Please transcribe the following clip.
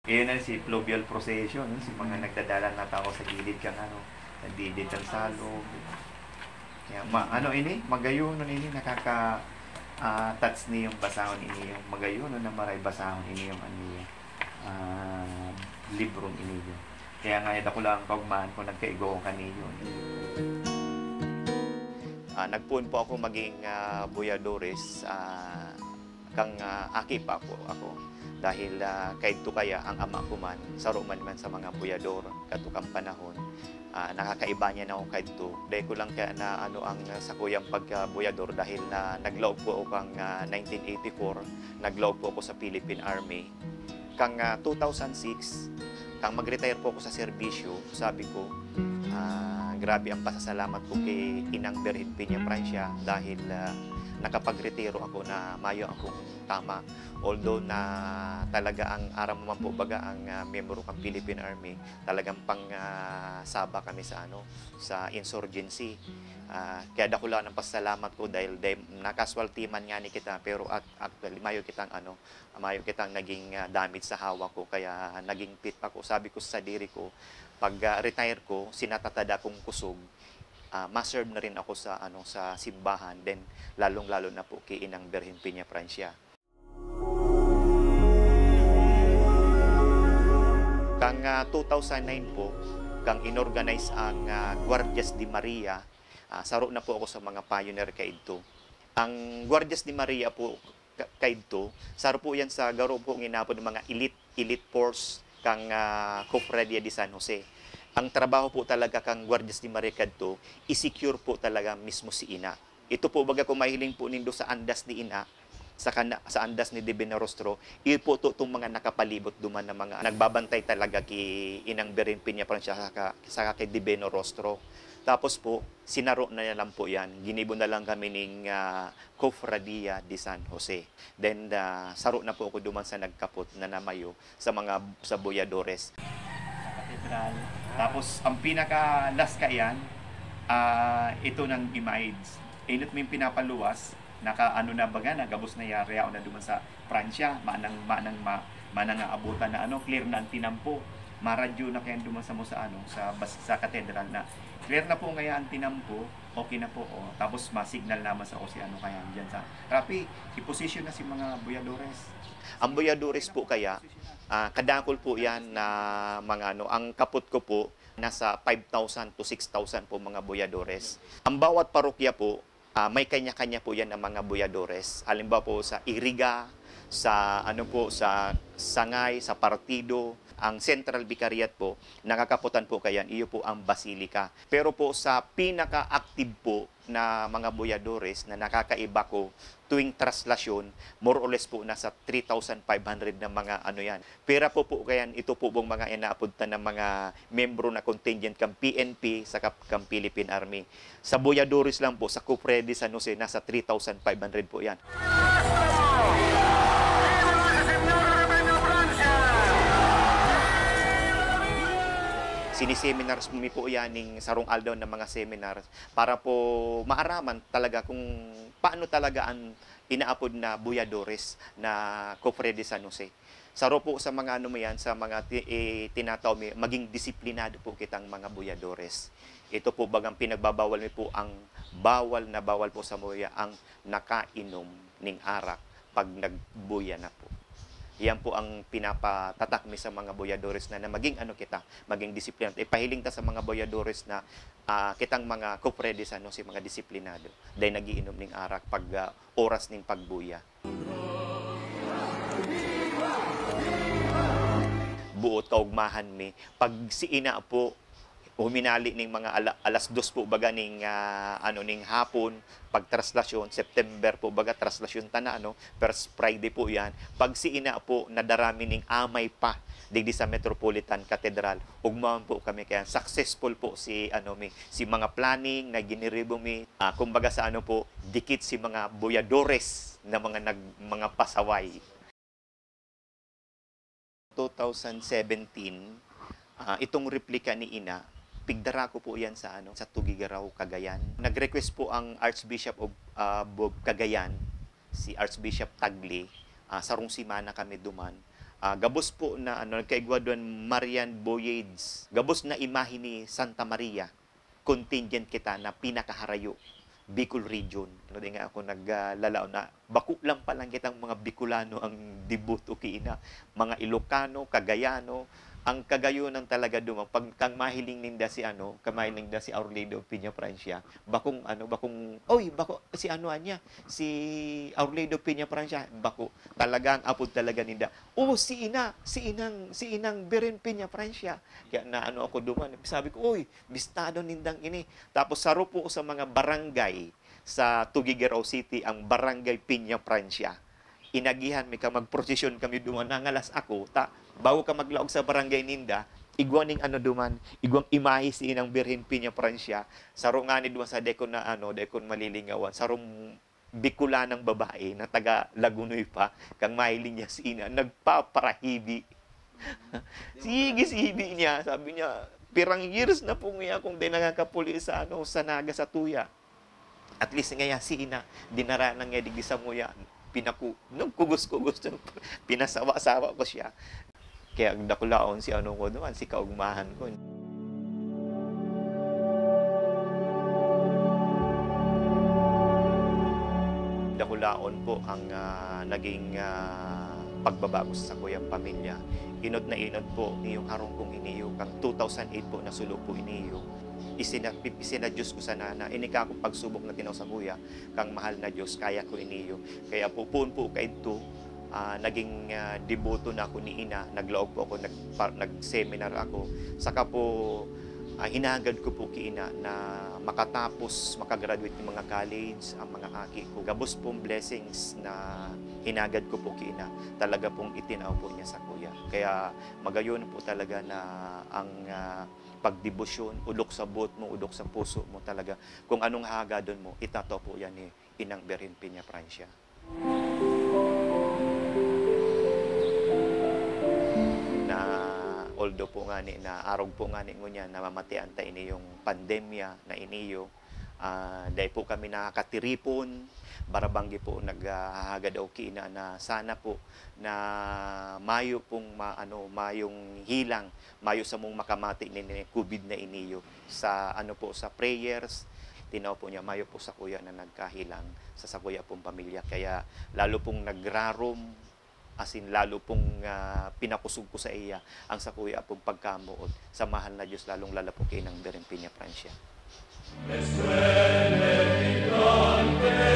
Iyon na si fluvial procession, si mga nagdadala na tao sa gilid kang ano, nagdidid ang salog. Kaya, ano ini, magayon ini, nakaka touch ni yung basahon ini, yung magayon na maray basahon ini yung ano yung librong ini yun. Kaya nga, ako lang kaugmaan ko nagkaigo ko kaniyo. Nagpuon po ako maging buyadores, kang aki pa po ako. Dahil kahit to kaya ang ama ko man, saro man sa mga buyador, katukang panahon, nakakaiba niya na ako kahit to. Dahil ko lang kaya na ano ang sa kuyang pagka-buyador dahil na naglaog po ako kang 1984, naglaog po ako sa Philippine Army. Kang 2006, kang mag-retire po ako sa serbisyo, sabi ko, grabe ang pasasalamat ko kay Inang Berhin Piña Francia dahil nakapag-retiro ako na mayo akong tama. Although na talaga ang aram man po baga ang membro ng Philippine Army, talagang pang saba kami sa ano sa insurgency. Kaya dako lang ng pasalamat ko dahil nakaswalty man nga ni kita pero actually mayo kitang naging damage sa hawak ko kaya naging fit pa ko. Sabi ko sa diri ko pag retire ko sinatatada kong kusog, ma-serve na rin ako sa sa simbahan, then lalong-lalo na po kay Inang Berhin Piña Francia. Kang 2009 po, kang inorganize ang Guardias de Maria, saro na po ako sa mga pioneer kaidto. Ang Guardias de Maria po kaidto, saro po yan sa garo po ng mga elite force kang Cofradia de San Jose. Ang trabaho po talaga kang Guardias de Maria kadto, i-secure po talaga mismo si Ina. Ito po baga kung mahiling po nindo sa andas ni Ina, sa andas ni Divino Rostro, iyo po itong mga nakapalibot duman na mga nagbabantay talaga kay Inang Berhin Piña Francia sa kay Divino Rostro. Tapos po, sinaro na lang po yan. Ginibo na lang kami ng Cofradia de San Jose. Then, saro na po ako duman sa nagkapot na namayo sa Boyadores. Katedral. Tapos, ang pinaka-last kayan, ito ng Imides. Inot mo yung pinapaluwas, naka-ano na baga, nagabos na yari ako na duman sa Pransya, manang abutan na clear na ang tinampo. Maradyo na kayan duman sa sa katedral na clear na po ngayon ang tinampo, okay na po. Tapos masignal naman sa si kaya dyan sa Rapi, i-position na si mga buyadores. Ang buyadores po kaya, kadakol po yan na mga ang kapot ko po, nasa 5,000 to 6,000 po mga buyadores. Ang bawat parokya po, may kanya-kanya po yan ng mga buyadores. Halimbawa po sa Iriga, sa sa Sangay, sa Partido, ang Central Vicariat po, nakakaputan po kayan, iyo po ang Basilica. Pero po sa pinaka-active po na mga buyadores na nakakaiba ko tuwing traslasyon, more or less po nasa 3,500 na mga yan. Pera po kayan, ito po bang mga inaapunta ng mga membro na contingent kang PNP sa kang Philippine Army. Sa buyadores lang po, sa Cofradia de San Jose, nasa 3,500 po yan. Siniseminars mo po yan ng sarong aldaw ng mga seminars para po maaraman talaga kung paano talaga ang inaapod na buyadores na Cofradia de San Jose. Saro po sa mga sa mga tinatawag maging disiplinado po kitang mga buyadores. Ito po bagang pinagbabawal mi po ang bawal po sa buya ang nakainom ng arak pag nagbuya na po. Yan po ang pinapatatak mi sa mga buyadores na maging maging disiplinado. Ipahiling ta sa mga buyadores na kitang mga Cofradia de San Jose, mga disiplinado. Dahil nagiinom ng arak pag oras ng pagbuya. Buot kaugmahan mi. Pag si Ina po, huminali ning mga alas 2 po baga ning ning hapon pag traslasyon September po baga traslasyon ta first Friday po yan. Pag si Ina po nadarami ning amay pa digdi sa Metropolitan Cathedral, ugmaon po kami kaya successful po si si mga planning na giniribo mi, kumbaga sa po dikit si mga buyadores na mga pasaway. 2017, itong replika ni Ina, pigdara ko po yan sa sa Tugigaraw, Cagayan. Nag-request po ang Archbishop of Cagayan, si Archbishop Tagle, sarong simana kami duman. Gabos po na nagkaigwa doon Marian Boyades. Gabos na imahe ni Santa Maria. Contingent kita na pinakaharayo. Bicol region. Di nga ako naglalao na bako lang pa lang kitang mga Bicolano ang dibuto kiina. Mga Ilocano, Cagayano, ang Cagayonan talaga dumang pag kang mahiling ninda si kamahiling ninda si Aurelio Piña Francia, bakong bako si anya, si Aurelio Piña Francia, bako talagang apod talaga ninda. Oh, si inang Beren Piña Francia. Kaya na ako duman, sabi ko, oy, bistado nindang ini. Tapos saro po sa mga barangay sa Tuguegarao City ang Barangay Piña Francia. Inagihan mi ka magprosesyon kami duman nangalas ako bago ka maglaog sa barangay ninda igwaning igwang imahe si inang Birhen Piña Francia saro nga ni duman sa dekon malilingawan sarong Bicolanang babae na taga Lagunoy pa kang mahiling niya si ina nagpaparahibi. Sige sibi niya, sabi niya pirang years na po nga akong di nakakapuli sa sa Naga sa Tuya. At least nga si ina dinaranan nga digdi sa muya nagkugos-kugos, pinasawa-sawa ko siya. Kaya dakulaon si ko naman, si kaugmahan ko. Dakulaon po ang naging pagbabago sa kuyang pamilya. Inod na inod po niyong harong kong iniyo, kang 2008 po nasulo po iniyo. Isinadyos ko sa nana, inika akong pagsubok na tinaw sa kuya, kang mahal na Diyos, kaya ko iniyo. Kaya po kaito, naging deboto na ako ni ina, naglaog po ako, nag-seminar ako, saka po hinagad ko po ki ina na makagraduate ng mga college, ang mga aki ko. Gabos pong blessings na hinagad ko po ki ina, talaga pong itinaw po niya sa kuya. Kaya magayon po talaga na ang pagdebosyon, udok sa buot mo, udok sa puso mo talaga. Kung anong hagadon mo, itato po yan ni Inang Birhen Piña Francia. Na although po nga ni, na arog po nga ni ngunya, na mamatian ta ini yung pandemya na iniyo, dahil po kami nakakatiripon, barabanggi po naghahagad o kina na sana po na mayo pong mayong hilang, mayo sa mong makamati ni COVID na iniyo sa sa prayers, tinaw po niya mayo po sa kuya na nagkahilang sa kuya pong pamilya. Kaya lalo pong nagrarom, lalo pong pinakusog ko sa iya ang sa kuya pong pagkamuot sa mahal na Diyos, lalong lalapok kay ng Birhen Piña Francia.